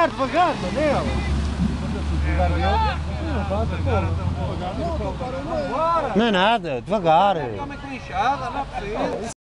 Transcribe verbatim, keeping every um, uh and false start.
devagar, devagar, Manel. Devagar dele. Não é nada, devagar. Calma com a enxada, não é preciso.